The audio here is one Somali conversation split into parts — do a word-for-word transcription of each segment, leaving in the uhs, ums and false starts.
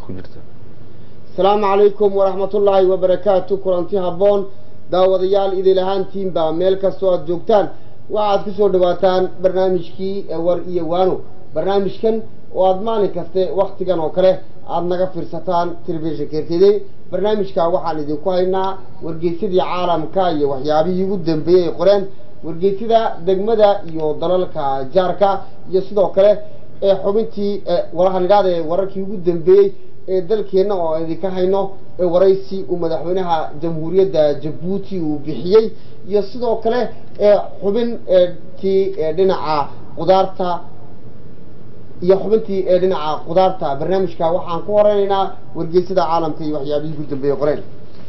ku jirta. Asalaamu calaykum waraxmatullaahi wabarakaatu. kulanti habboon daawadayaal idil ahaantiin baa meel kastoo aad joogtaan waxaad ku soo dhawaataan barnaamijkii war iyo waano. barnaamijkan oo aad maalin kaste waqtigan oo kale aad naga fiirsataan telefishinka R T D. barnaamijka waxaan idinku haynaa wargeysadii caalamka iyo waxyaabihii ugu dambeeyay ee qoreen wargeysada degmada iyo dalalka jaarka iyo sidoo kale ee xubintii warahan idhaade wararkii ugu dambeeyay ee dalkeena oo idinka hayno ee waraysi uu madaxweynaha jamhuuriyadda Djibouti uu bixiyay iyo sidoo kale ee xubin tii dhinaca qudaarta iyo xubintii ee dhinaca qudaarta. barnaamijka waxaan ku horeynaynaa wargeysada caalamka iyo waxyaabihii ugu dambeeyay qoreen.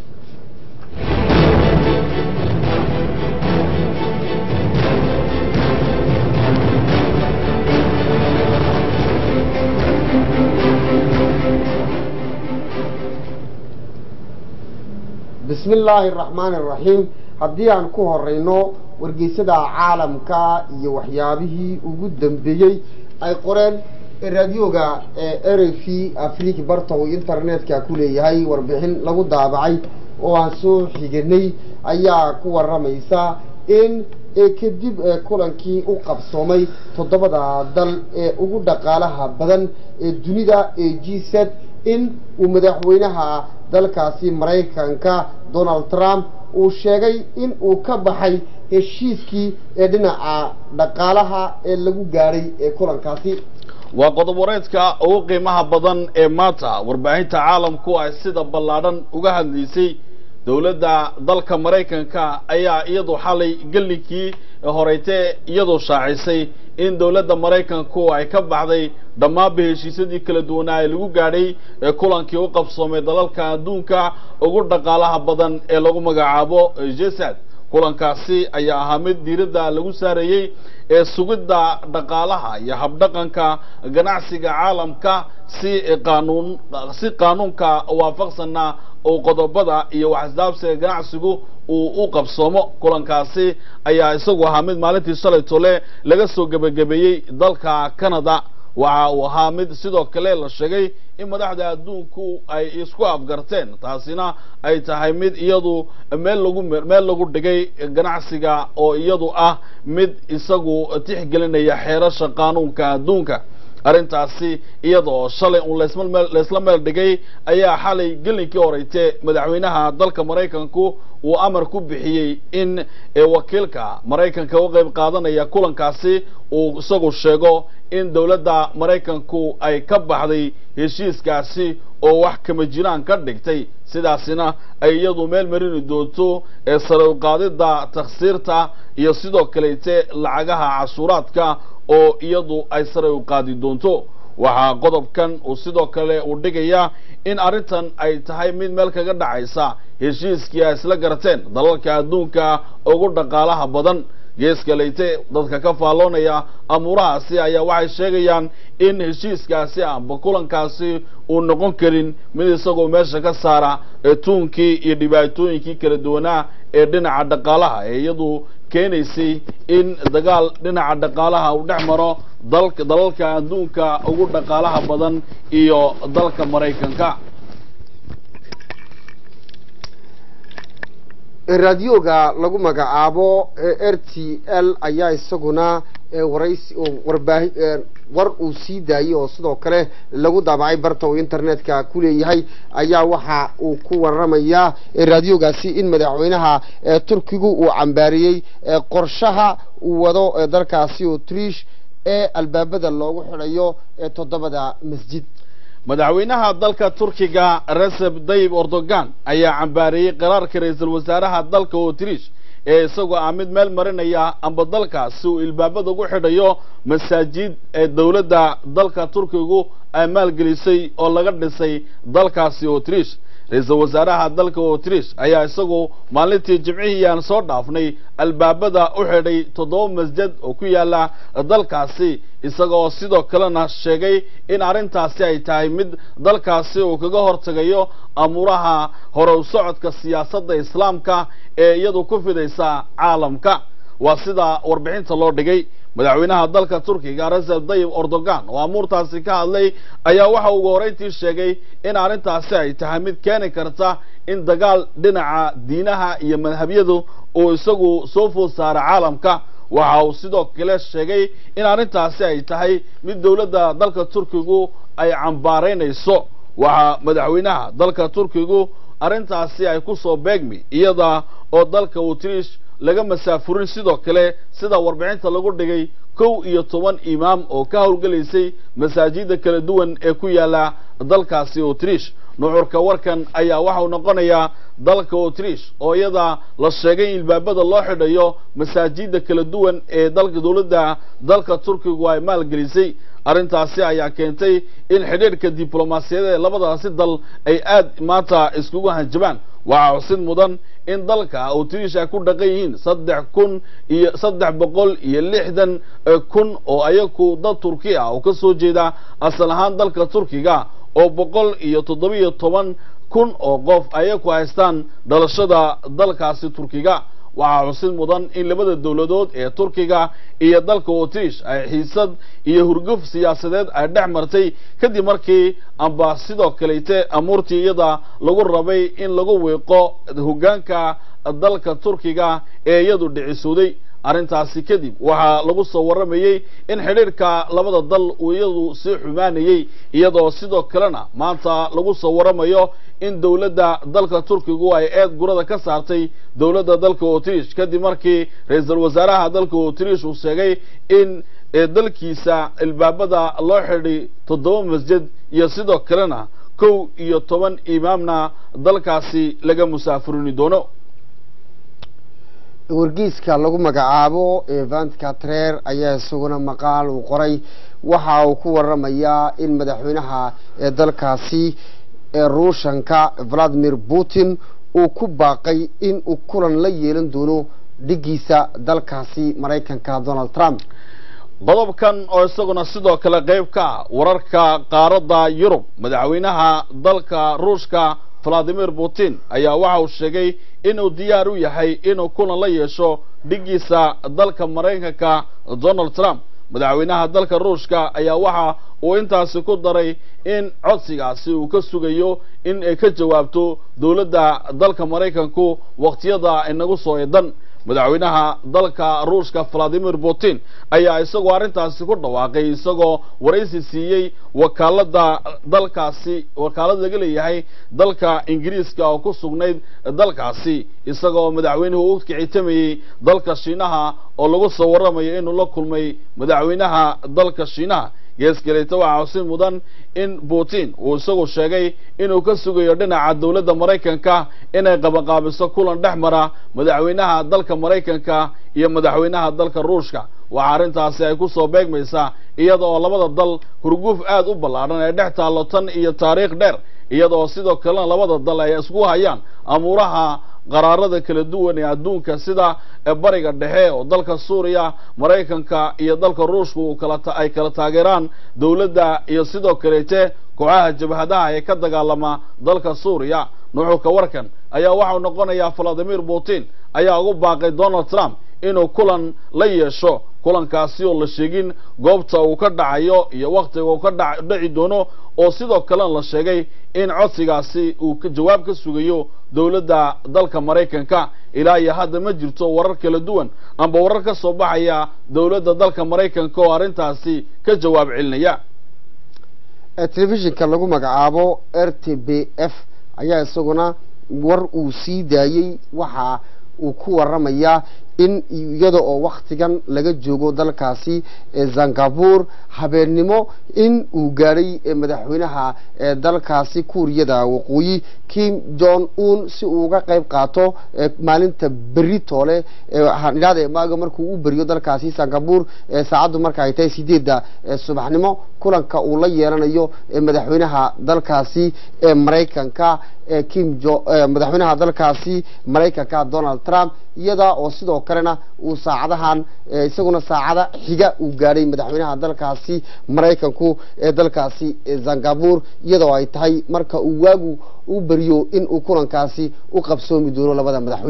بسم الله الرحمن الرحيم. haddii aan ku horeyno wargeysada caalamka iyo waxyaabihii ugu dambeeyay ay qoreen raadiyoga R F I Afrika barta oo internetka ku leeyahay warbixin lagu daabacay oo aan soo xiganay ayaa ku waramaysa in kadib kulankii u qabsoomay toddobada dal ee ugu dhaqaalaha badan ee dunida ee G seven in uu madaxweynaha dalkaasi Mareykanka Donald Trump uu sheegay in uu ka baxay heshiiskii ee dhinaca dhaqaalaha ee lagu gaaray ee kulankaasi. waa qodob wareedka ugu qiimaha badan ee maanta warbaahinta caalamku ay sida ballaadhan uga hadlaysay. dawladda dalka Mareykanka ayaa iyadu xalay gallinkii horeytay iyadu shaacisay in dawladda Mareykanku ay ka baxday dhammaan heshiisyadii kala duwanaa ee lagu gaadhay ee kulankii u qabsoomay dalalka adduunka ugu dhaqaalaha badan ee lagu magacaabo G seven. kulankaasi ayaa ahaa mid diiradda lagu saarayay ee sugidda dhaqaalaha iyo habdhaqanka ganacsiga caalamka si qaanuun si qaanuunka waafaqsanna oo qodobada iyo waxsdaabsiga ganacsigu uu u qabsoomo. kulankaasi ayaa isagu ahaa mid maalintii shalay tole laga soo gabagabeeyay dalka Canada. waxa uu ahaa mid sidoo kale la sheegay in madaxda adduunku ay isku afgarteen, taasina ay tahay mid iyadu meel lagu meel lagu dhigay ganacsiga oo iyadu ah mid isagu tixgelinaya xeerasha qaanuunka adduunka. arrintaasi iyadoo shalay uu leesla meel dhigay ayaa xalay gelinkii horeytay madaxweynaha dalka Mareykanku uu amar ku bixiyay in wakiilka Mareykanka u qayb qaadanaya kulankaasi uu isagu sheego in dawladda Mareykanku ay ka baxday heshiiskaasi oo wax kama jiraan ka dhigtay, sidaasina ay iyadu meel marin doonto ee sare u qaadida takhsiirta iyo sidoo kale lacagaha cashuuraadka oo iyadu ay sare u qaadi doonto. waxaa qodobkan uu sidoo kale u dhigaya in arrintan ay tahay mid meel kaga dhacaysa heshiiskii ay isla garateen dalalka adduunka ugu dhaqaalaha badan. geeska leyte dadka ka faaloonaya amuurahaasi ayaa waxay sheegayaan in heshiiskaasi amba kulankaasi uu noqon karin mid isagoo meesha ka saara tuunkii iyo dhibaatooyinkii kala duwanaa ee dhinaca dhaqaalaha ee iyadu keenaysay in dagaal dhinaca dhaqaalaha uu dhex maro dalka dalalka adduunka ugu dhaqaalaha badan iyo dalka Mareykanka. raadiyoga lagu magacaabo R T L ayaa isaguna waraysi warbaahin war uu sii daayay oo sidoo kale lagu daabacay barta oo internetka ku leeyahay ayaa waxa uu ku waramayaa raadiyogaasi in madaxweynaha Turkigu uu cambaariyay qorshaha uu wado dalkaasi oo Trish ee albaabada loogu xidhayo toddobada masjid. madaxweynaha dalka Turkiga Recep Tayyip Erdogan ayaa cambaariyay qaraarka ra'iisul wasaaraha dalka oo Trish ee isagoo aamid meel marinaya amba dalkaasi uu albaabada ugu xidhayo masaajid ee dawladda dalka Turkigu ay maalgelisay oo laga dhisay dalkaasi oo Trish. ra'iisul wasaaraha dalka oo Trish ayaa isagoo maalintii Jimcihii aan soo dhaafnay albaabada u xidhay toddoba masjid oo ku yaala dalkaasi, isagoo sidoo kalena sheegay in arrintaasi ay tahay mid dalkaasi uu kaga hortagayo amuuraha hore u socodka siyaasadda islaamka ee iyadu ku fidaysa caalamka. waa sida warbixinta loo dhigay. madaxweynaha dalka turkiga Recep Tayyip Erdogan oo amuurtaasi ka hadlay ayaa waxa uu horeyntii sheegay in arrintaasi ay tahay mid keeni karta in dagaal dhinaca diinaha iyo madhabyadu oo isagu soo food saara caalamka waxa uu sidoo kale sheegay in arrintaasi ay tahay mid dawladda dalka turkigu ay cambaareynayso waxa madaxweynaha dalka turkigu arrintaasi ay ku soo beegmi iyada oo dalka Autriche laga masaafurin sidoo kale sida warbixinta lagu dhigay kow iyo toban imaam oo ka howlgalaysay masaajida kala duwan ee ku yaala dalkaasi Autriche nuxurka warkan ayaa waxa uu noqonayaa dalka Autriche oo iyada la sheegay in ilbaabada loo xidhayo masaajida kala duwan ee dalka dawladda dalka Turkiga ay maalgelisay arrintaasi ayaa keentay in xidhiidhka diblomaasiyadeed ee labadaasi dal ay aad maanta iskugu hanjabaan waxa xusid mudan in dalka Autriche ay ku dhaqan yihiin saddex kun iyo saddex boqol iyo lixdan kun oo ayagu dad Turki ah oo ka soo jeeda asal ahaan dalka Turkiga oo boqol iyo toddoba iyo toban kun oo qof ayagu haystaan dhalashada dalkaasi Turkiga waxa xusid mudan in labada dawladood ee Turkiga iyo dalka Autriche ay xiisad iyo hurguf siyaasadeed ay dhex martay kadib markii amba sidoo kaleete amuurtii iyada lagu rabay in lagu weeqo hoggaanka dalka Turkiga ee iyadu dhicisooday arrintaasi kadib waxa lagu soo waramayay in xiriirka labada dal uu iyadu si xumaanayay iyadoo sidoo kalena maanta lagu soo waramayo in dawladda dalka Turkigu ay eed gurada ka saartay dawladda dalka Autriche kadib markii ra'iisul wasaaraha dalka Autriche uu sheegay in dalkiisa ilbaabada loo xidhay toddoba masjid iyo sidoo kalena kow iyo toban imaamna dalkaasi laga musaafirin doono wargeyska lagu magacaabo Event Katrer ayaa isaguna maqaal uu qoray waxa uu ku waramayaa in madaxweynaha ee dalkaasi ee Ruushka Vladimir Putin uu ku baaqay in uu kulan la yeelan doono dhigiisa dalkaasi Mareykanka Donald Trump qodobkan oo isaguna sidoo kale qayb ka wararka qaaradda Yurub madaxweynaha dalka Ruushka Vladimir Putin ayaa waxa uu sheegay inuu diyaar u yahay inuu kulan la yeesho dhigiisa dalka Mareykanka Donald Trump madaxweynaha dalka Ruushka ayaa waxa uu intaasi ku daray in codsigaasi uu ka sugayo in ay ka jawaabto dawladda dalka Mareykanku waqtiyada inagu soo eedan madaxweynaha dalka Ruushka Vladimir Putin ayaa isagoo arrintaasi ku dhawaaqay isagoo waraysi siiyay wakaalada dalkaasi wakaalada laga leeyahay dalka Ingiriiska oo ku sugnayd dalkaasi isagoo madaxweynuhu u kicitamay dalka Shiinaha oo lagu soo waramayo inuu la kulmay madaxweynaha dalka Shiinaha geesgaleeta waxa xusid mudan in Putin uu isagoo sheegay inuu ka sugayo dhinaca dawladda Mareykanka inay qabaqaabiso kulan dhexmara madaxweynaha dalka Mareykanka iyo madaxweynaha dalka Ruushka waxa arrintaasi ay ku soo beegmaysaa iyadoo labada dal hurguf aad u ballaaran ay dhex taalo tan iyo taariikh dheer iyadoo sidoo kale labada dal ay isku hayaan amuuraha qaraarada kala duwan ee adduunka sida bariga dhexe oo dalka Suuriya Mareykanka iyo dalka Ruushka uu kala ay kala taageeraan dawladda iyo sidoo kaleete kooxaha jabhadaha ee ka dagaalama dalka Suuriya nuxurka warkan ayaa waxa uu noqonayaa Vladimir Putin ayaa ugu baaqay Donald Trump inuu kulan la yeesho kulankaasi oo la sheegin goobta uu ka dhacayo iyo waqtiga uu ka dhici doono oo sidoo kale la sheegay in codsigaasi uu ka jawaab ka sugayo dawladda dalka Mareykanka ilaa iyo hadda ma jirto warar kala duwan amba warar ka soo baxaya dawladda dalka Mareykanka oo arrintaasi ka jawaab celinaya telefishinka lagu magacaabo R T B F ayaa isaguna war uu sii daayay waxa uu ku waramayaa in iyada oo waqtigan laga joogo dalkaasi Singapore habeennimo in uu gaaray madaxweynaha dalkaasi Kuuriyada Waqooyi Kim Jong Un si uu uga qayb qaato maalinta beritoole hanidada maaga markuu u bariyo dalkaasi Singapore saacadu marka ay tahay sideedda subaxnimo kulanka uu la yeelanayo madaxweynaha dalkaasi Mareykanka Kim Jong madaxweynaha dalkaasi Mareykanka Donald Trump iyada oo sidoo kalena uu saacadahan isaguna saacada xiga uu gaaray madaxweynaha dalkaasi Mareykanku ee dalkaasi Singapore iyadoo ay tahay marka uu waagu u bariyo in uu kulankaasi u qabsoomi doono labada madaxweyne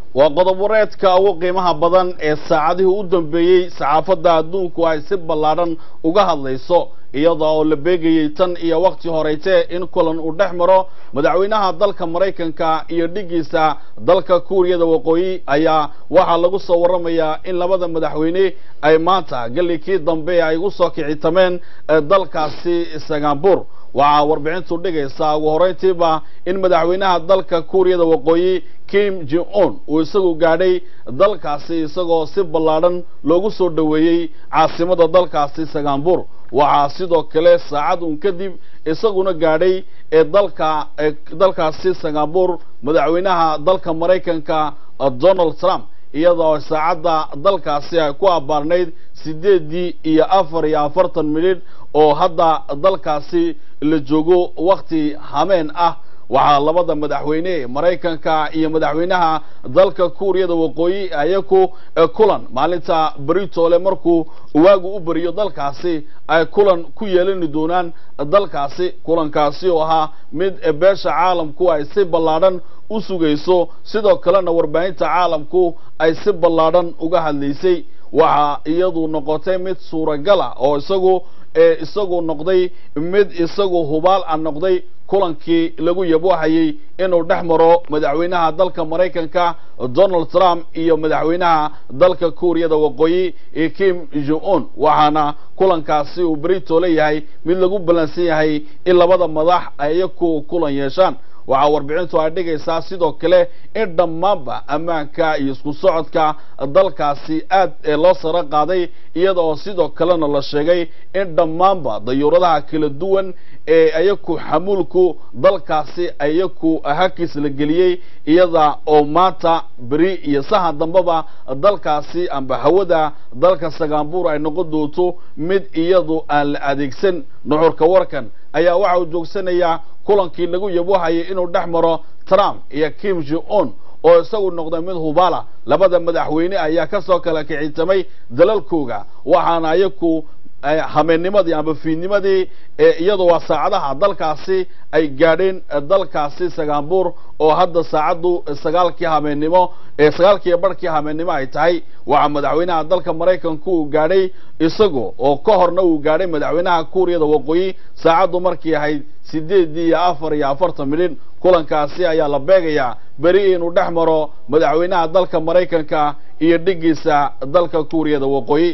وقضب وريتك وقيمها بدن الساعده قدام بيي سعافة الدونك ويسب بلادن وقهد ليسو iyada oo la beegayay tan iyo waqti horeeytay in kulan uu dhaxmaro madaxweynaha dalka Mareykanka iyo dhigiisa dalka Kuuriyada Waqooyi ayaa waxa lagu soo waramayaa in labada madaxweyne ay maanta galikii dambe ay ugu soo kicitameen dalkaasi Singapore waxa warbixintu dhigaysaa ugu horeyntiiba in madaxweynaha dalka Kuuriyada Waqooyi Kim Jong-un uu isagu gaadhay dalkaasi isagoo si ballaaran loogu soo dhaweeyay caasimada dalkaasi Singapore waxa sidoo kale saacad un kadib isaguna gaadhay ee dalka dalkaasi Singapore madaxweynaha dalka Mareykanka Donald Trump iyadoo saacada dalkaasi ay ku abaarnayd sideed iyo afar iyo afartan milyan oo hadda dalkaasi la joogo waqti hameen ah waxa labada madaxweyne Mareykanka iyo madaxweynaha dalka Kuuriyada Waqooyi ayaku kulan maalinta Britole markuu waagu u bariyo dalkaasi ay kulan ku yeelan doonaan dalkaasi kulankaasi oo ahaa mid beesha caalamku ay si ballaaran u sugayso sidoo kalena warbaahinta caalamku ay si ballaaran uga hadlaysay waxa iyadu noqotay mid suuragal ah oo isagu ee isagu noqday mid isagu hubaal aan noqday kulankii lagu yabohayay inuu dhaxmaro madaxweynaha dalka Mareykanka Donald Trump iyo madaxweynaha dalka Kuuriyada Waqooyi ee Kim Jong-un waxaana kulankaasi uu Britole yahay mid lagu balansan yahay in labada madax ay ku kulan yeeshaan waxa warbixintu ay dhigaysaa sidoo kale in dhammaanba ammaanka iyo isku socodka dalkaasi aad ee loo sara qaaday iyadoo sidoo kalena la sheegay in dhammaanba dayuuradaha kala duwan ee ayaku xamuulku dalkaasi ayaku hakis la geliyay iyada oo maanta bari iyo sahan dambaba dalkaasi amba hawada dalka Singapore ay noqon doonto mid iyadu aan la adeegsan nuxurka warkan ayaa waxa uu joogsanayaa kulankii lagu yabohayay inuu dhaxmaro Trump iyo Kim Jong-un oo isagu noqday mid hubaala labada madaxweyne ayaa ka soo kala kicitamay dalalkooga waxaana ayaku hameennimadii amba fiidnimadii iyadoo waa saacadaha dalkaasi ay gaadheen dalkaasi Singapore oo hadda saacadu sagaalkii hameennimo ee sagaalkii barkii hameennimo ay tahay waxa madaxweynaha dalka Mareykanka uu gaadhay isagu oo ka horna uu gaadhay madaxweynaha Kuuriyada Waqooyi saacadu markii ahayd sideed iyo afar iyo afartan milyan kulankaasi ayaa la beegayaa bari inuu dhaxmaro madaxweynaha dalka Mareykanka iyo dhigiisa dalka Kuuriyada Waqooyi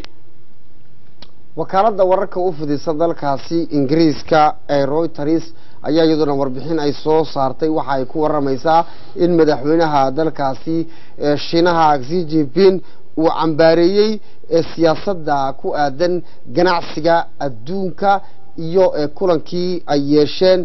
wakaalada wararka u fidisa dalkaasi Ingiriiska ee Reuters ayaa iyaduna warbixin ay soo saartay waxa ay ku waramaysaa in madaxweynaha dalkaasi Shiinaha Xi Jinping uu cambaareeyay siyaasadda ku aadan ganacsiga adduunka iyo kulankii ay yeesheen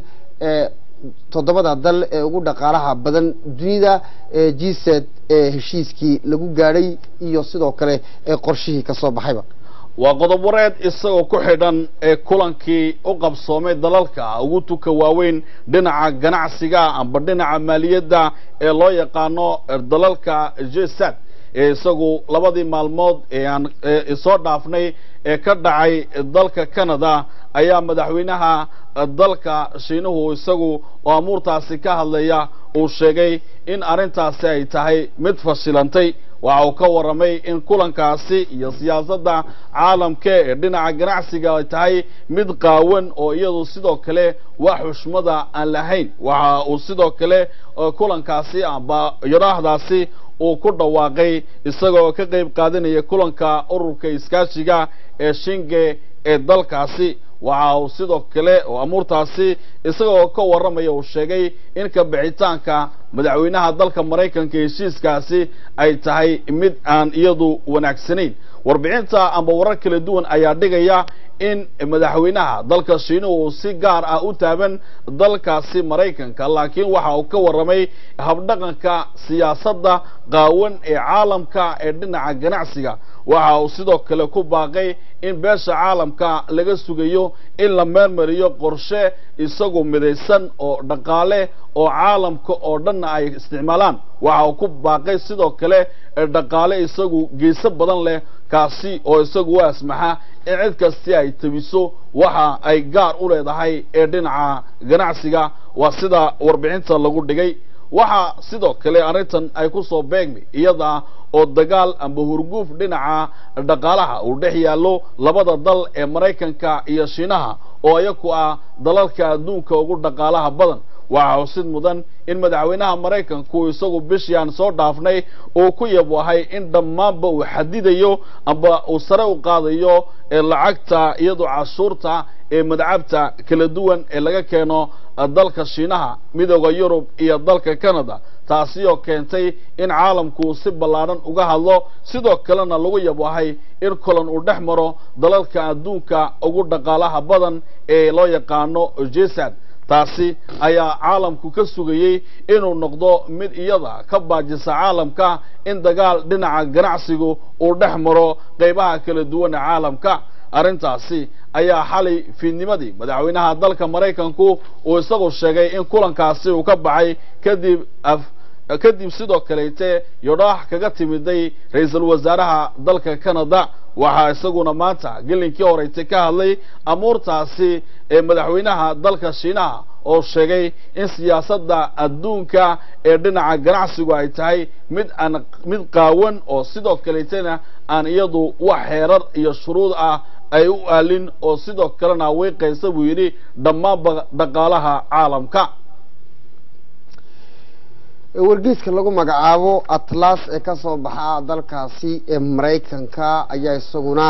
toddobada dal ee ugu dhaqaalaha badan dunida ee G seven ee heshiiskii lagu gaadhay iyo sidoo kale ee qorshihii ka soo baxayba وقضب وريد إساو كحيدان كولانكي أقب صومي دلالكا وغوتوكا واوين دينع جنعسيغا أمبر دينع مالية دا إلو يقانو دلالكا جيسات إساو لبادي مالمود إسو دافني كدعي دلالكا كندا أيام مدحوينها دلالكا شينوه إساو وامورتاسي كهاليا وشيغي إن أرنتاسي أي تاهي مدفشلانتي waxa ka waramay in kulankaasi iyo siyaasadda caalamka ee dhinaca ganacsiga ay tahay mid qaawan oo iyadu sidoo kale wax xushmada aan lahayn waxa uu sidoo kale kulankaasi amba yaraahdaasi uu ku dhawaaqay isagoo ka qayb qaadanaya kulanka ururka iskaashiga ee Shinge ee dalkaasi waxa uu sidoo kale oo amuurtaasi isagoo ka waramaya uu sheegay in ka bixitaanka madaxweynaha dalka Mareykanka heshiiskaasi ay tahay mid aan iyadu wanaagsanayn warbixinta amba warar kala duwan ayaa dhigaya in madaxweynaha dalka Shiinaha uu si gaar ah u taaban dalkaasi Mareykanka laakiin waxa uu ka waramay habdhaqanka siyaasadda qaawan ee caalamka ee dhinaca ganacsiga waxa uu sidoo kale ku baaqay in beesha caalamka laga sugayo in la meelmariyo qorshe isagu midaysan oo dhaqaale oo caalamka oo dhan ay isticmaalaan waxa uu ku baaqay sidoo kale dhaqaale isagu geeso badan leh kaasi oo isagu waasmaxa in cid kasta ay tabiso waxa ay gaar u leedahay ee dhinaca ganacsiga waa sida warbixinta lagu dhigay waxaa sidoo kale arrintan ay ku soo beegmay iyada oo dagaal amba hurguuf dhinaca dhaqaalaha uu dhex yaallo labada dal ee Maraykanka iyo Shiinaha oo iyagu ah dalalka adduunka ugu dhaqaalaha badan waxa xusid mudan in madaxweynaha Maraykanku isagu bishaan soo dhaafnay oo ku yabahay in dhammaanba uu xadidayo amba uu sare u qaadayo ee lacagta iyadoo cashuurta ee madacabta kala duwan ee laga keeno dalka Shiinaha midowga Yurub iyo dalka Canada taasi oo keentay in caalamku si ballaaran uga hadlo sidoo kalena lagu yabahay in kulan uu dhex maro dalalka adduunka ugu dhaqaalaha badan ee loo yaqaano G seven taasi ayaa caalamku ka sugayay inuu noqdo mid iyada ka baajisa caalamka in dagaal dhinaca ganacsigu uu dhex maro qaybaha kala duwan ee caalamka arrintaasi ayaa xalay fiidnimadii madaxweynaha dalka Maraykanku uu isagu sheegay in kulankaasi uu ka baxay kadib kadib sidoo kaleete yodhaax kaga timiday ra'iisul wasaaraha dalka Canada waxa isaguna maanta gelinkii horeeyay ka hadlay amuurtaasi ee madaxweynaha dalka Shiinaha oo sheegay in siyaasadda adduunka ee dhinaca ganacsigu ay tahay mid aan mid qaawan oo sidoo kaleetana aan iyadu wax xeerar iyo shuruud ah ay u aalin oo sidoo kalena way qaysa buu yiri dhammaan dhaqaalaha caalamka wargeyska lagu magacaabo Atlas ee ka soo baxa dalkaasi ee Maraykanka ayaa isaguna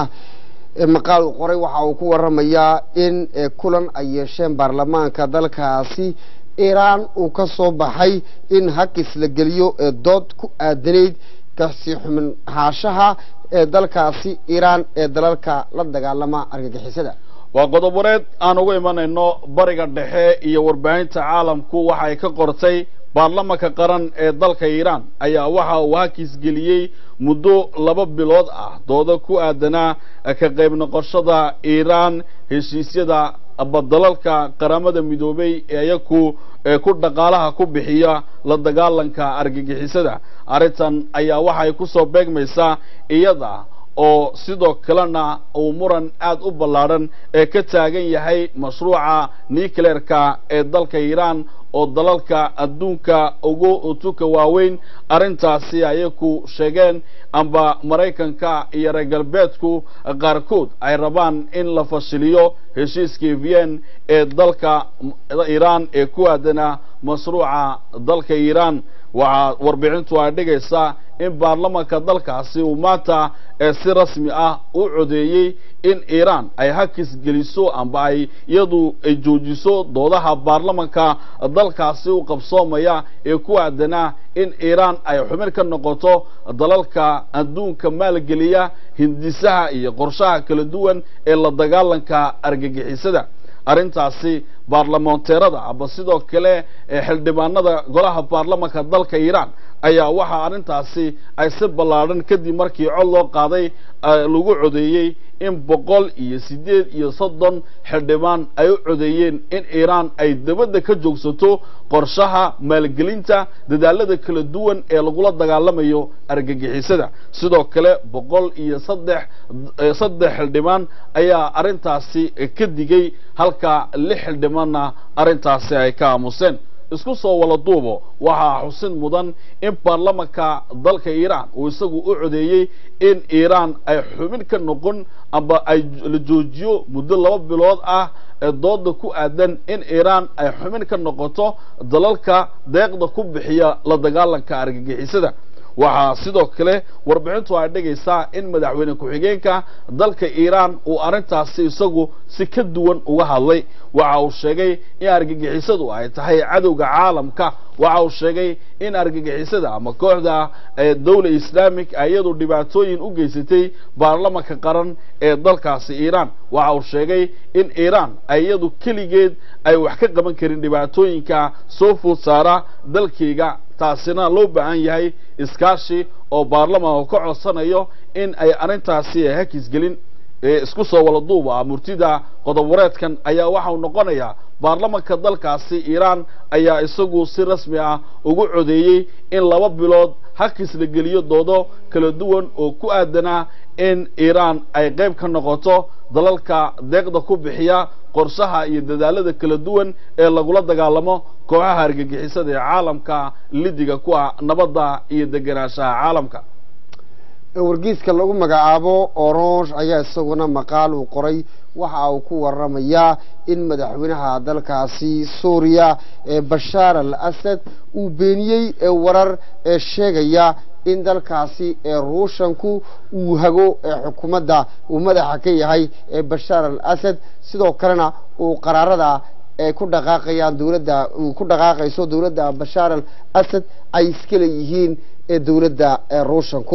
maqaal qoray waxa uu ku waramayaa in kulan ay yeesheen baarlamaanka dalkaasi Iran uu ka soo baxay in hakis la geliyo ee dood ku aadanayd kasi xumin haashaha ee dalkaasi Iran ee dalalka la dagaalama argagixisada waa qodoboreed aan ugu imanayno bariga dhexe iyo warbaahinta caalamku waxa ay ka qortay baarlamaanka qaran ee dalka Iran ayaa waxa uu hakis geliyay muddo laba bilood ah dooda ku aadana ka qayb noqoshada Iran heshiisyada abadalalka qaramada midoobay ee ayagu ku dhaqaalaha ku bixiya la dagaalanka argagixisada arintan ayaa waxa ay ku soo beegmaysaa iyada oo sidoo kalena uu muran aad u ballaaran ee ka taagan yahay mashruuca nuclearka ee dalka Iran oo dalalka adduunka ugu utuka waaweyn arintaasi ay ku sheegeen amba Maraykanka iyo reer galbeedku qaarkood ay rabaan in la fashiliyo heshiiskii Vienna ee dalka Iran ee ku aadana mashruuca dalka Iran waxa warbixintu ay dhigaysaa in baarlamaanka dalkaasi uu maanta si rasmi ah u codeeyay in Iran ay hakis geliso amba ay iyadu ay joojiso doodaha baarlamaanka dalkaasi u qabsoomaya ee ku aadana in Iran ay xubin ka noqoto dalalka adduunka maalgeliya hindisaha iyo qorshaha kala duwan ee la dagaalanka argagixisada arintaasi baarlamaanteerada aba sidoo kale xildhibaanada golaha baarlamaanka dalka Iran ayaa waxa arintaasi ay si ballaaran kadib markii cod loo qaaday lagu codeeyay in boqol iyo sideed iyo soddon xildhibaan ay u codeeyeen in Iran ay dabada ka joogsato qorshaha maalgelinta dadaalada kala duwan ee lagu la dagaalamayo argagixisada sidoo kale boqol iyo saddex saddex xildhibaan ayaa arintaasi ka digay halka lix xildhibaanna arintaasi ay ka aamuseen isku soo wala duubo waxa xusin mudan in baarlamaanka dalka Iran uu isagu u codeeyay in Iran ay xubin ka noqon amba ay la joojiyo muddo laba bilood ah ee dooda ku aadan in Iran ay xubin ka noqoto dalalka deeqda ku bixiya la dagaalanka argagixisada waxa sidoo kale warbixintu ay dhigaysaa in madaxweyne ku-xigeenka dalka Iran uu arintaasi isagu si ka duwan uga hadlay waxa uu sheegay in argagixisadu ay tahay cadowga caalamka waxa uu sheegay in argagixisada ama kooxda ee dawladda islaamika ayadu dhibaatooyin u geysatay baarlamaanka qaran ee dalkaasi Iran waxa uu sheegay in Iran ayadu kaligeed ay wax ka qaban karin dhibaatooyinka soo food saara dalkeega taasina loo baahan yahay iskaashi oo baarlamaanka ka codsanayo in ay arintaasi hakis gelin isku soo wala duuba murtida qodob wareedkan ayaa waxa uu noqonayaa baarlamaanka dalkaasi Iran ayaa isagu si rasmi ah ugu codeeyay in laba bilood hakis la geliyo doodo kala duwan oo ku aadana in Iran ay qayb ka noqoto dalalka deeqda ku bixiya qorshaha iyo dadaalada kala duwan ee lagula dagaalamo kooxaha argagixisada ee caalamka lidiga ku ah nabadda iyo deganaanshaha caalamka. wargeyska lagu magacaabo Orange ayaa isaguna maqaal uu qoray waxa uu ku waramayaa in madaxweynaha dalkaasi Suuriya ee Bashar al-Assad uu beeniyay warar ee sheegaya in dalkaasi ee Ruushku uu hago ee xukuumadda uu madaxa ka yahay ee Bashar al-Assad sidoo kalena uu qaraarada ee ku dhaqaaqayaan dawladda uu ku dhaqaaqayso dawladda Bashar al-Assad ay iska leeyihiin ee dawladda ee Ruushku.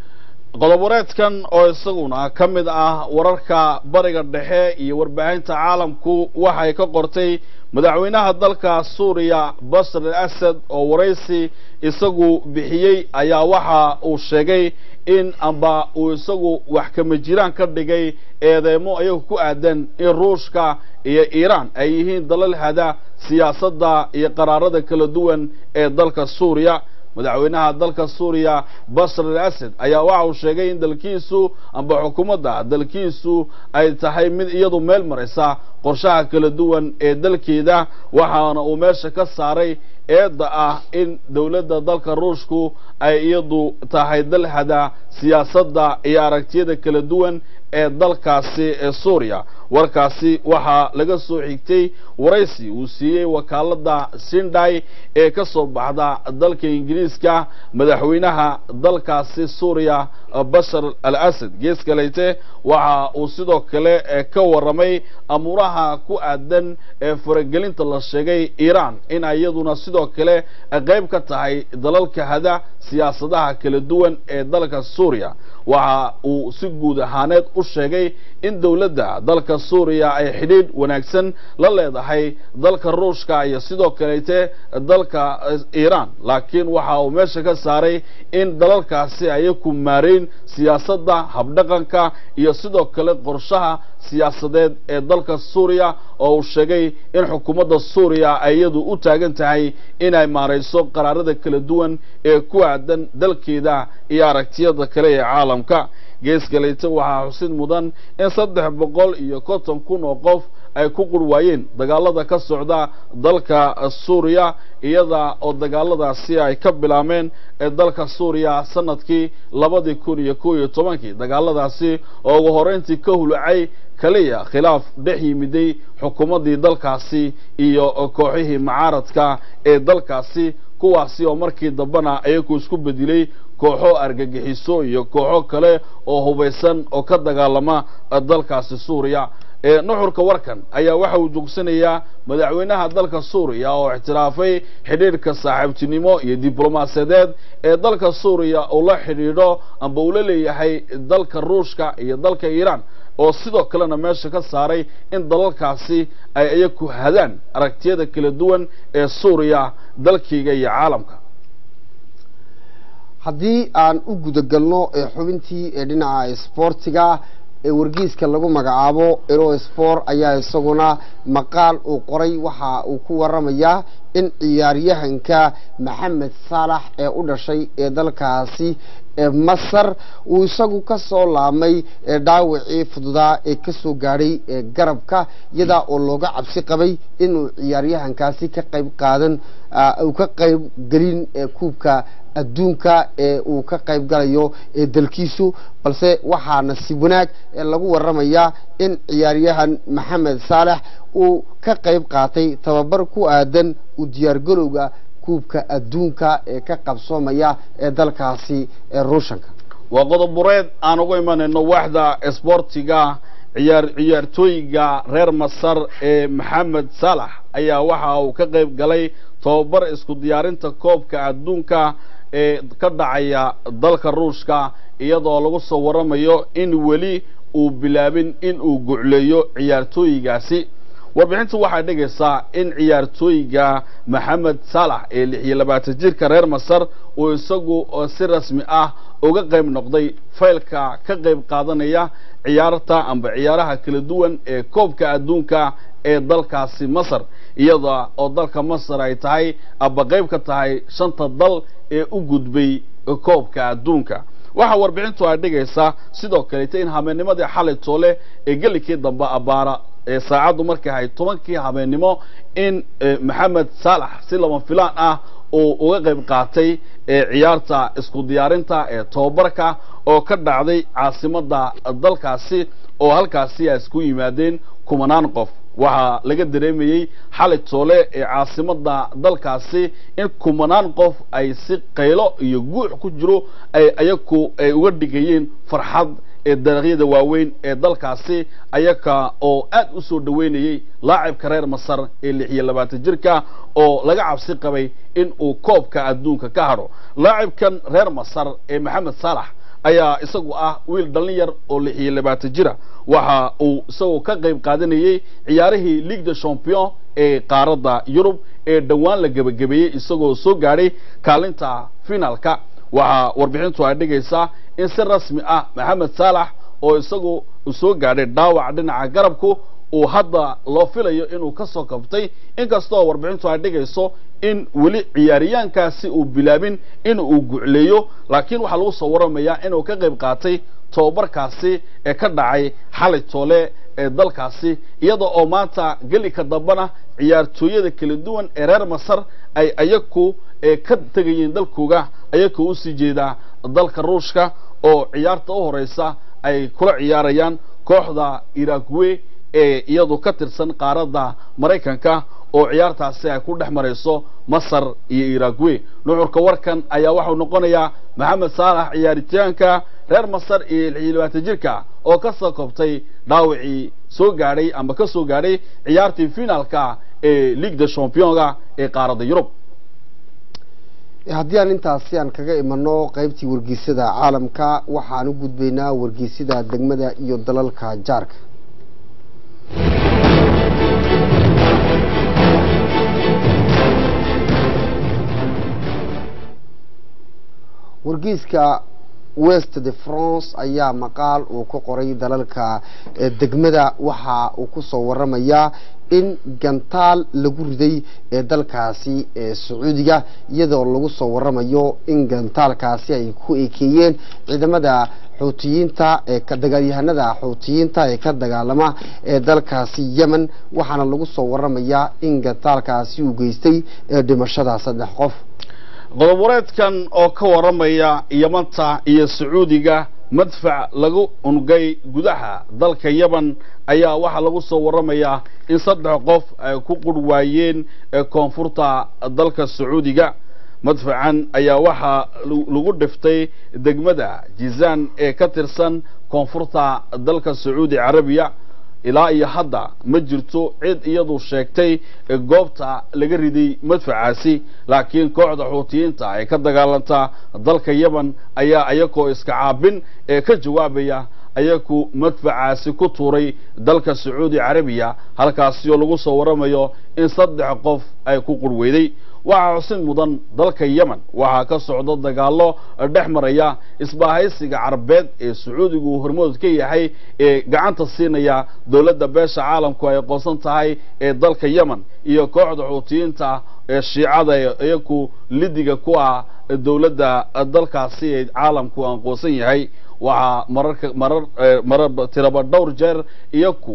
qodob wareedkan oo isaguna ka mid ah wararka bariga dhexe iyo warbaahinta caalamku waxay ka qortay madaxweynaha dalka Suuriya Bashar al-Assad oo waraysi isagu bixiyay ayaa waxa uu sheegay in amba uu isagu wax kama jiraan ka dhigay eedeymo ayagu ku aadan in Ruushka iyo Iran ay yihiin dalal hada siyaasadda iyo qaraarada kala duwan ee dalka Suuriya. madaxweynaha dalka Suuriya Bashar al-Assad ayaa waxa uu sheegay in dalkiisu amba xukuumadda dalkiisu ay tahay mid iyadu meel maraysa qorshaha kala duwan ee dalkeeda waxaana uu meesha ka saaray eedda ah in dawladda dalka Ruushku ay iyadu tahay dal hada siyaasadda iyo aragtiyada kala duwan ee dalkaasi ee Suuriya. warkaasi waxa laga soo xigtay waraysi uu siiyay wakaaladda Sindai ee ka soo baxda dalka Ingiriiska madaxweynaha dalkaasi Suuriya Bashar al-Assad. geeska leeyte waxa uu sidoo kale ka waramay amuraha ku aadan ee faragelinta la sheegay Iran in ayaduna sidoo kale qayb ka tahay dalalka hada siyaasadaha kala duwan ee dalka Suuriya. waxa uu si guud ahaaneed u sheegay in dawladda dalka Suuriya ay xidhiidh wanaagsan la leedahay dalka Ruushka iyo sidoo kale dalka Iran laakiin waxa uu meesha ka saaray in dalalkaasi ay ku maareen siyaasadda habdhaqanka iyo sidoo kale qorshaha siyaasadeed ee dalka Suuriya oo uu sheegay in xukuumadda Suuriya ay iyadu u taagan tahay in ay maareyso qaraarada kala duwan ee ku aadan dalkeeda iyo aragtiyada kale ee caalamka. geeska leeyta waxa xusid mudan in saddex boqol iyo konton kun oo qof ay ku qurwaayeen dagaalada ka socda dalka Suuriya iyada oo dagaaladaasi ay ka bilaabeen ee dalka Suuriya sanadkii labada kun iyo kow iyo tobankii dagaaladaasi oo ugu horeyntii ka hulacay kaliya khilaaf dhex yimiday xukuumadii dalkaasi iyo kooxihii mucaaradka ee dalkaasi kuwaasi oo markii dambana ayagu isku bedilay kooxo argagixiso iyo kooxo kale oo hubeysan oo ka dagaalama dalkaasi Suuriya. ee nuxurka warkan ayaa waxa uu joogsanayaa madaxweynaha dalka Suuriya oo ixtiraafay xidhiidhka saaxiibtinimo iyo diblomaasiyadeed ee dalka Suuriya oo la xidhiidho amba uu leeyahay dalka Ruushka iyo dalka Iran oo sidoo kalena meesha ka saaray in dalalkaasi ay ayagu hadaan aragtiyada kala duwan ee Suuriya dalkiga iyo caalamka. haddii aan u gudagalno ee xubintii ee dhinaca sportiga ee wargeyska lagu magacaabo Euro Sport ayaa isaguna maqaal uu qoray waxa uu ku waramayaa in ciyaaryahanka Mohamed Salah ee u dhashay ee dalkaasi ee Masar uu isagu ka soo laamay ee dhaawacii fududaa ee ka soo gaaray ee garabka iyada oo looga cabsi qabay inuu ciyaaryahankaasi ka qayb qaadan uu ka qayb galin ee kuubka adduunka ee uu ka qayb galayo ee dalkiisu balse waxaa nasiib wanaag ee lagu waramayaa in ciyaaryahan Mohamed Salah uu ka qayb qaatay tababar ku aadan u diyaar garowga kuubka adduunka ee ka qabsoomaya ee dalkaasi ee Ruushka. waa qodob bureed aan ugu imanayno waaxda sportiga ciyaar ciyaartooyga reer Masar ee Mohamed Salah ayaa waxa uu ka qayb galay tababar isku diyaarinta koobka adduunka ee ka dhacaya dalka Ruushka iyadoo lagu soo waramayo in weli uu bilaabin in uu gucleeyo ciyaartooygaasi. warbixintu waxay dhigaysaa in ciyaartooyga Mohamed Salah ee lix iyo labaatan jirka reer Masar uu isagu si rasmi ah uga qayb noqday faylka ka qayb qaadanaya ciyaarta amba ciyaaraha kala duwan ee koobka adduunka ee dalkaasi Masar iyada oo dalka Masar ay tahay aba qayb ka tahay shanta dal ee u gudbay koobka adduunka waxa warbixintu ay dhigaysaa sidoo kale in habeennimadii xalay toole ee galikii dambe abaara ee saacadu markay ahayd tobankii habeenimo in Maxamed Salah si lama filaan ah oo uga qayb qaatay ee ciyaarta isku diyaarinta ee tababarka oo ka dhacday caasimadda dalkaasi oo halkaasi ay isku yimaadeen kumanaan qof waxa laga dareemayay xalay toole ee caasimadda dalkaasi in kumanaan qof ay si qaylo iyo guux ku jiro ay ayagu ay uga dhigayeen farxad ee dariiqyada waaweyn ee dalkaasi ayaka oo aad u soo dhaweynayay laacibka reer Masar ee lix iyo labaatan jirka oo laga cabsi qabay in uu koobka adduunka ka haro laacibkan reer Masar ee Maxamed Salah ayaa isagu ah wiil dhalinyar oo lix iyo labaatan jira waxa uu isagoo ka qayb qaadanayay ciyaarihii Ligue des Champions ee qaaradda Yurub ee dhawaan la gabagabeeyay isagoo soo gaaray kaalinta finalka waxa warbixintu ay dhigaysaa in si rasmi ah Maxamed Salah oo isagu soo gaaray dhaawac dhinaca garabku uu hadda loo filayo inuu ka soo kabtay inkastoo warbixintu ay dhigayso in weli ciyaariyaankaasi uu bilaabin in uu gucleeyo laakiin waxa lagu soo waramayaa inuu ka qayb qaatay tababarkaasi ee ka dhacay xalay toole ee dalkaasi iyada oo maanta galika dambana ciyaartooyada kala duwan ee reer Masar ay ayagu ee ka tagayeen dalkooga ayagu u sii jeeda dalka Ruushka oo ciyaarta u horeysa ay kula ciyaarayaan kooxda Uruguay ee iyadu ka tirsan qaaradda Mareykanka oo ciyaartaasi ay ku dhaxmarayso Masar iyo Uruguay nuxurka warkan ayaa waxa uu noqonayaa Maxamed Salah ciyaaritaanka reer Masar iyo lix iyo labaatan jirka oo ka soo koobtay dhaawacii soo gaaray ama ka soo gaaray ciyaartii finalka ee Ligue des Champions ee qaaradda Yurub haddii aan intaasi aan kaga imano qaybtii wargeysada caalamka waxaan u gudbaynaa wargeysada degmada iyo dalalka jaarka wargeyska West de France ayaa maqaal uu ku qoray dalalka degmada waxa uu ku soo waramayaa in gantaal lagu riday ee dalkaasi ee Sacuudiga iyadoo lagu soo waramayo in gantaalkaasi ay ku ekeeyeen ciidamada Xuutiyiinta ee ka dagaalyahanada Xuutiyiinta ee ka dagaalama ee dalkaasi Yemen waxaana lagu soo waramayaa in gantaalkaasi uu geystay dhimashada saddex qof qodob wareedkan oo ka waramaya Yamanta iyo Sacuudiga madfac lagu ungay gudaha dalka Yemen ayaa waxa lagu soo waramayaa in saddex qof ay ku qudwaayeen koonfurta dalka Sacuudiga madfacan ayaa waxa lagu dhiftay degmada Jizaan ee ka tirsan koonfurta dalka Sacuudi Carabiya ilaa iyo hadda ma jirto cid iyadu sheegtay goobta laga riday madfacaasi laakiin kooxda Xuutiyiinta ay ka dagaalanta dalka Yemen ayaa ayagoo iska caabin ee ka jawaabaya ayagu madfacaasi ku tuuray dalka Sacuudi Carabiya halkaas oo lagu soo waramayo in saddex qof ay ku qurweyday waxa xusin mudan dalka Yemen waxa ka socdo dagaalo dhexmaraya isbaahaysiga Carabeed ee Sacuudigu hormood ka yahay ee gacanta siinaya dawladda beesha caalamku ay qoonsan tahay ee dalka Yemen iyo kooxda Xuutiyiinta ee Shiicada ayagu lidiga ku ah dawladda dalkaasi ee caalamku aan qoonsan yahay waxa mararka marar marar tiraba dhowr jeer iyagu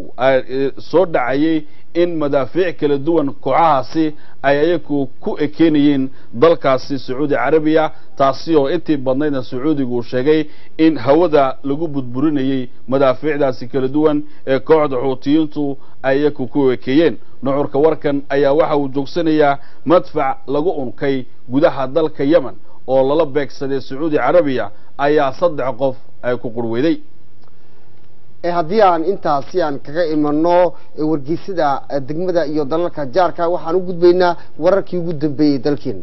soo dhacayay in madaafiic kala duwan kooxahaasi ay ayagu ku ekeenayeen dalkaasi Sacuudi Carabiya taasi oo intii badnaydna Sacuudigu sheegay in hawada lagu budburinayay madaafiicdaasi kala duwan ee kooxda Xuutiyiintu ay ayagu ku ekeeyeen nuxurka warkan ayaa waxa uu joogsanayaa madfac lagu unkay gudaha dalka Yemen oo lala beegsaday Sacuudi Carabiya ayaa saddex qof ay ku qurweyday ee haddii aan intaasi aan kaga imano wargeysada degmada iyo dalalka jaarka waxaan u gudbaynaa wararkii ugu dambeeyay dalkeena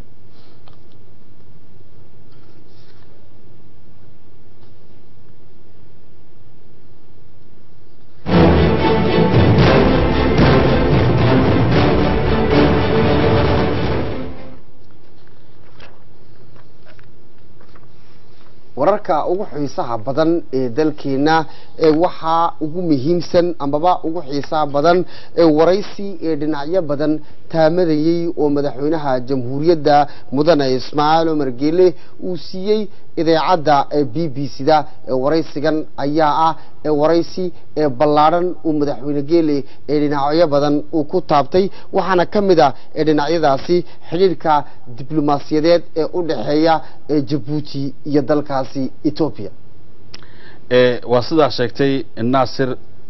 wararka ugu xiisaha badan ee dalkeena ee waxa ugu muhiimsan amaba ugu xiisaha badan ee waraysi ee dhinacyo badan taamadayay oo madaxweynaha jamhuuriyadda mudane Ismaaciil Umar Geele uu siiyay idaacadda B B C da ee waraysigan ayaa ah ee waraysi ee ballaaran uu madaxweyne Geele ee dhinacyo badan uu ku taabtay waxaana kamid ah ee dhinacyadaasi xiriirka diblomaasiyadeed ee u dhaxeeya ee Djibouti iyo dalkaasi Ethiopia ee waa sida sheegtay Naasir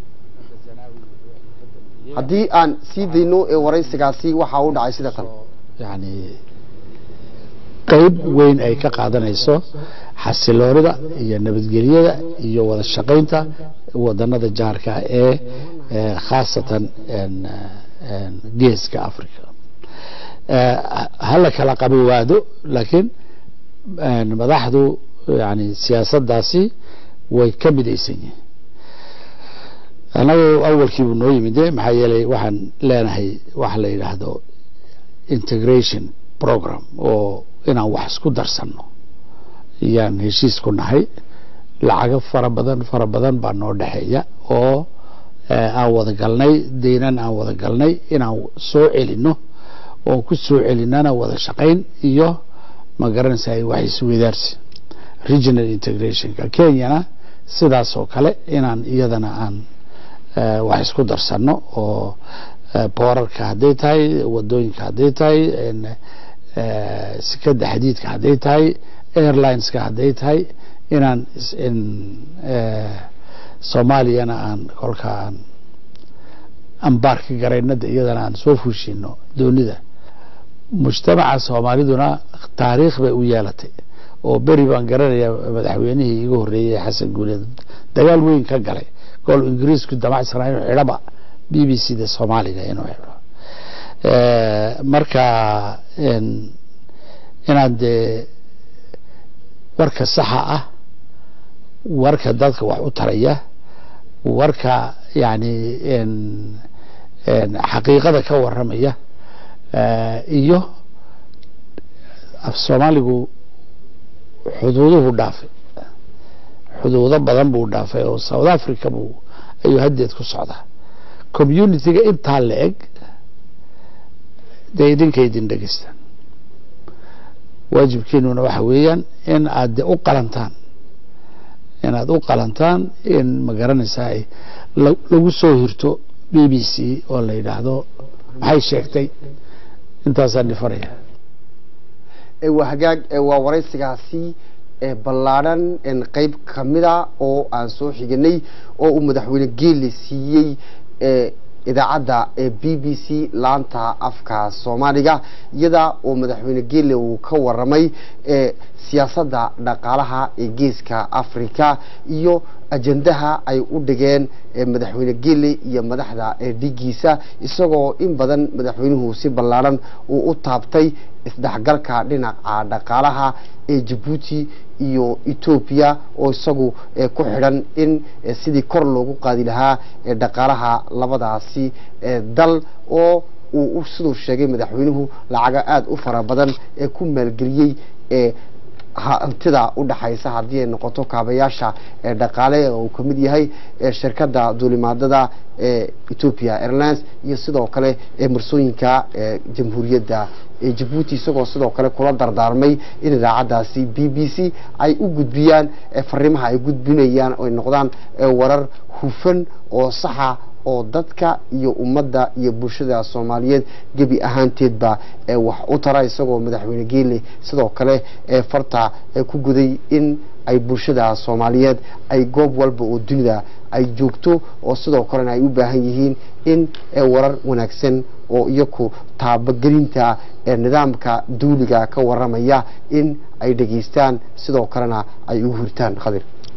haddii aan sii dayno ee waraysigaasi waxa uu dhacay sida tan yani qayb weyn ay ka qaadanayso xasiloonida iyo nabadgelyada iyo wada shaqaynta wadanada jaarka ee khaasatan geeska Afrika hala kala qabiwaado laakiin madaxdu yani siyaasaddaasi way ka midaysan yihiin anagu awalkii buu noo yimid maxaa yeelay waxaan leenahay wax la yidhaahdo integration program oo inaan wax isku darsanno yaan heshiis ku nahay lacago fara badan fara badan baa noo dhexeeya oo aan wada galnay deynan aan wada galnay inaan soo celino oo ku soo celinana wada shaqayn iyo ma garanaysaa wax isweydaarsi regional integration ka Kenya sidaas oo kale inaan iyadana aan wax isku darsanno oo boorarka haday tahay wadooyinka haday tahay sikada xadiidka haday tahay airlines ka haday tahay inaan in Soomaaliya aan kolka aan ambarka gareynada iyadana aan soo fuushino doonida mujtamaca Soomaaliduna taariikh bay u yeelatay oo bari baan garanayaa madaxweynihii igu horeeyay Xasan Guuleed dagaal weyn ka galay gol Ingiriisku damacsanaayo xidhaba B B C da Soomaaliga inuu xidho ee marka in inaad warka saxa ah warka dadka wax u taraya warka yani in in xaqiiqada ka waramaya iyo af Soomaaligu xuduuduhu dhaafay xuduudo badan buu dhaafay oo South Africa buu ayuu hadeed ku socdaa community-ga inta la eg deegaankeedin dhageystaan waajibkiinuna waxa weeyaan in aad u qalantaan in aad u qalantaan in ma garanaysaa lagu soo hirto B B C oo la yiraahdo maxay sheegtay intaasaan dhifanaya ee wahagaag ee waa waraysigaasi ee ballaaran in qayb kamida oo aan soo xiganay oo uu madaxweyne Geele siiyay ee idaacadda ee B B C laanta afka Soomaaliga iyada oo madaxweyne Geele uu ka waramay ee siyaasadda dhaqaalaha ee geeska Afrika iyo ajendaha ay u dhigeen ee madaxweyne Geele iyo madaxda ee dhigiisa isagoo in badan madaxweynuhu si ballaaran uu u taabtay isdhaxgalka dhinaca dhaqaalaha ee Djibouti iyo Ethiopia oo isagu ku xidhan in sidii kor loogu qaadi lahaa ee dhaqaalaha labadaasi ee dal oo uu sidoo sheegay madaxweynuhu lacag aad u fara badan ee ku maalgeliyay ee hantida u dhaxaysa hadii ay noqoto kaabayaasha ee dhaqaale oo kamid yahay ee shirkadda duulimaadada ee Ethiopia Airlines iyo sidoo kale ee marsooyinka ee jamhuuriyadda ee Djibouti isagoo sidoo kale kula dardaarmay in idaacadaasi B B C ay u gudbiyaan ee fariimaha ay gudbinayaan oo noqdaan warar hufan oo saxa oo dadka iyo ummadda iyo bulshada Soomaaliyeed gabi ahaanteedba ee wax u taray isagoo madaxweyne Geele sidoo kale ee farta ee ku guday in ay bulshada Soomaaliyeed ay goob walba oo dunida ay joogto oo sidoo kale ay u baahan yihiin in warar wanaagsan oo iyagu taabagelinta ee nidaamka dawliga ka waramaya in ay dhageystaan sidoo kalena ay u hurtaan Khadir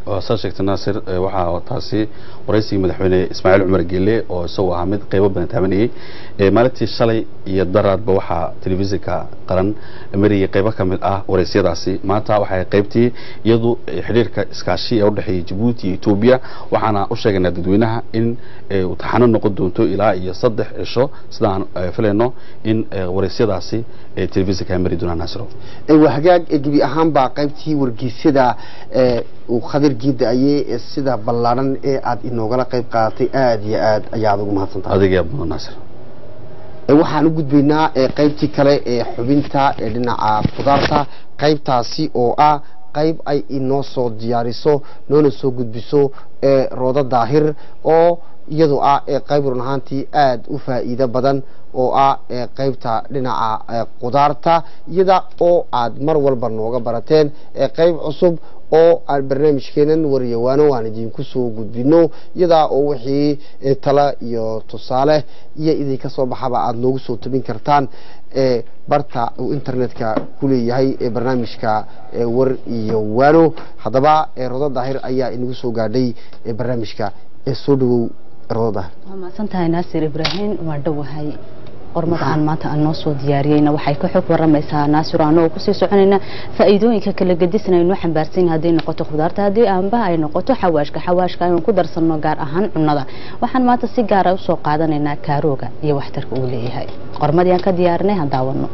وساشك الناصر وحا تاسي ورئيسي مدحويني إسماعيل عمر جيلي وسوى حمد قيبة بن تامني مالتي الشلي يدرد بوحا تلفزيكا قرن مري قيبة كامل آه ورئيسي داسي ماتا وحا قيبتي يدو حريركا إسكاشي أو دحي جيبوتي إثيوبيا وحانا أشيغنا ددوينها إن وتحنن نقدونتو إلى يصدح إشو سدان فلينو إن ورئيسي داسي تلفزيكا مري دون ناصرو وحقاق جبي أهم با قيبتي ورقيسيدا وخضر جيد أيه السيدة بلارن إيه عاد إنه قال قيب قاطي آد يا آد أيادو مهتم هذا يا أبو ناصر waxaan u gudbaynaa qaybtii kale ee xubinta ee dhinaca qudaarta qaybtaasi oo ah qayb ay inoo soo diyaariso noona soo gudbiso ee Rooda Daahir oo iyadoo ah qayb run ahaantii aad u faa'iido badan oo ah qaybta dhinaca qudaarta iyada oo aad mar walba nooga barateen qayb cusub oo aan barnaamijkeenan wariyawaano waan idin ku soo gudbino iyada oo wixii tala iyo tusaale iyo idin ka soo baxaba aad noogu soo tabin kartaan ee barta internetka ku leeyahay ee barnaamijka war iyo waano hadaba Rooda Daahir ayaa inagu soo gaadhay ee barnaamijka ee soo dhawow Rooda ma santahay Naasir Ibrahim waa dhawahay qormada aan maanta aan noo soo diyaariyayna waxay ka xog waramaysaa Naasir aanoo ku sii soconayna faa'iidooyinka kala gadisnayno xambaarsan haday noqoto khudaarta haday aanba ay noqoto xawaashka xawaashka aynu ku darsano gaar ahaan cunnada waxaan maanta si gaar ah u soo qaadanaynaa kaarooga iyo waxtarka uu leeyahay qormadii aan ka diyaarinay ha daawano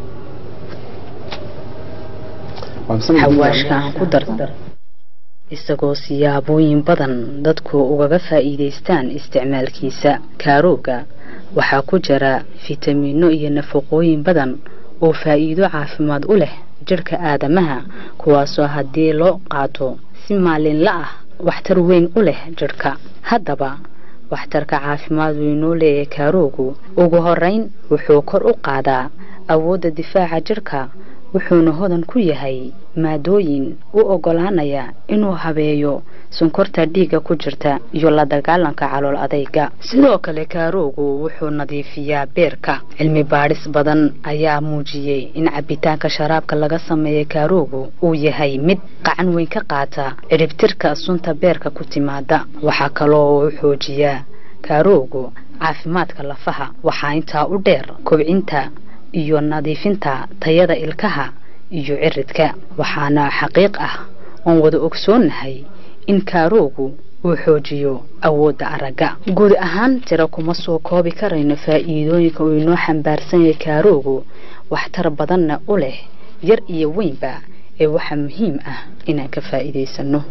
xawaashka ku darsar isagoo siyaabooyin badan dadku uga faa'iideystaan isticmaalkiisa kaarooga waxaa ku jira fiitamiino iyo nafaqooyin badan oo faa'iido caafimaad u leh jirka aadamaha kuwaas oo hadii loo qaato si maalinle ah waxtar weyn u leh jirka hadaba waxtarka caafimaad weyn u leh kaaroogu ugu horeyn wuxuu kor u qaadaa awoodda difaaca jirka wuxuuna hodan ku yahay maadooyin u ogolaanaya inuu habeeyo sonkorta dhiiga ku jirta iyo la dagaalanka calool adayga sidoo kale kaaroogu wuxuu nadiifiyaa beerka cilmi baadhis badan ayaa muujiyay in cabitaanka sharaabka laga sameeyo kaaroogu uu yahay mid gacan weyn ka qaata ciribtirka sunta beerka ku timaada waxa kale oo uu xoojiyaa kaaroogu caafimaadka lafaha waxaa intaa u dheer kobcinta iyo nadiifinta tayada ilkaha iyo ciridka waxaana xaqiiq ah oo wada ogsoonahay in kaaroogu uu xoojiyo awoodda aragga guud ahaan tira kuma soo koobi karayno faa'iidooyinka uu inoo xambaarsan yahay kaaroogu waxtar badanna u leh yar iyo weynba ee waxa muhiim ah inaan ka faa'iideysano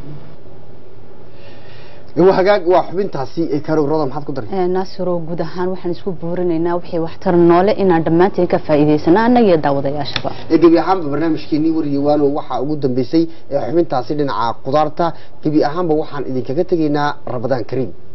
وحقاق وحبنتاسي كارو روضة محاد قدر ناصر وجود هان وحن نسكو بورينا وحي واحتر نوله إن دمانتي كفائدة سنة أنا يداود يا شباب. جبي أهم برنامج كيني وريوان ووحى وجود بيسي حبنتاسي لنا قدرته جبي أهم بوحن إذا كجتجينا رمضان كريم.